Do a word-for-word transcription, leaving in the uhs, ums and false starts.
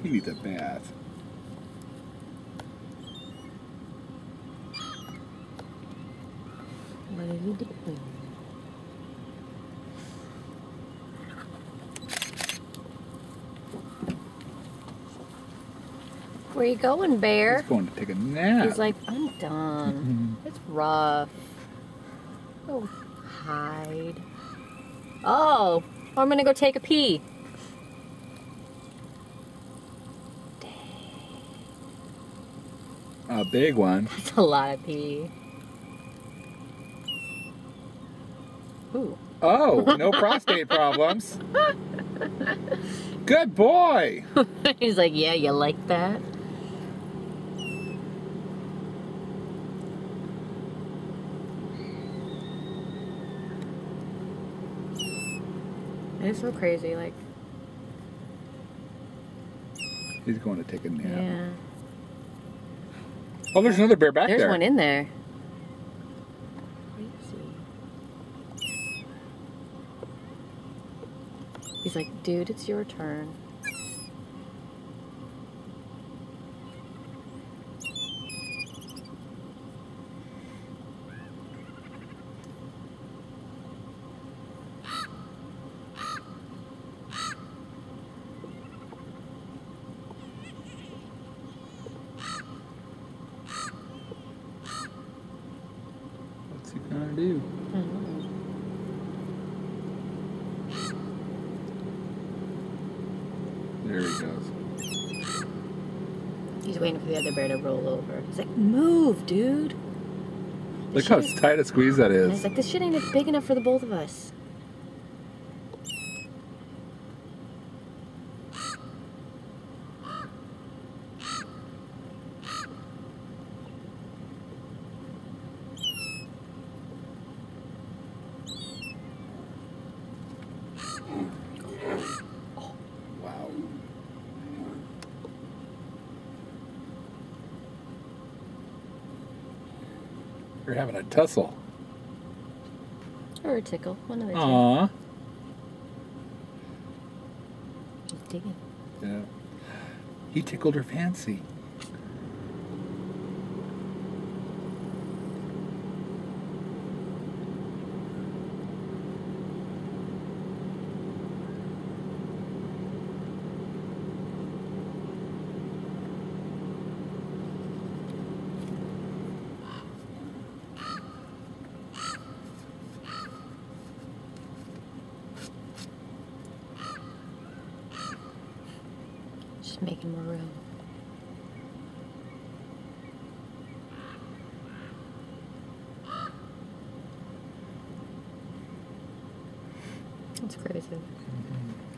He needs a bath. What are you doing? Where you going, bear? He's going to take a nap. He's like, I'm done. Mm-hmm. It's rough. Oh, hide. Oh, I'm gonna go take a pee. A big one. That's a lot of pee. Ooh. Oh, no prostate problems. Good boy. He's like, yeah, you like that? It's so crazy, like. He's going to take a nap. Yeah. Oh, there's another bear back There's there. one in there. He's like, dude, it's your turn. What's he gonna do? I don't know. There he goes. He's waiting for the other bear to roll over. He's like, move, dude. This Look how shit is- tight a squeeze that And is. he's like, this shit ain't big enough for the both of us. Wow. You're having a tussle. Or a tickle. One of the two. Aww. He's digging. Yeah. He tickled her fancy. Just making more room. That's crazy. Mm-hmm.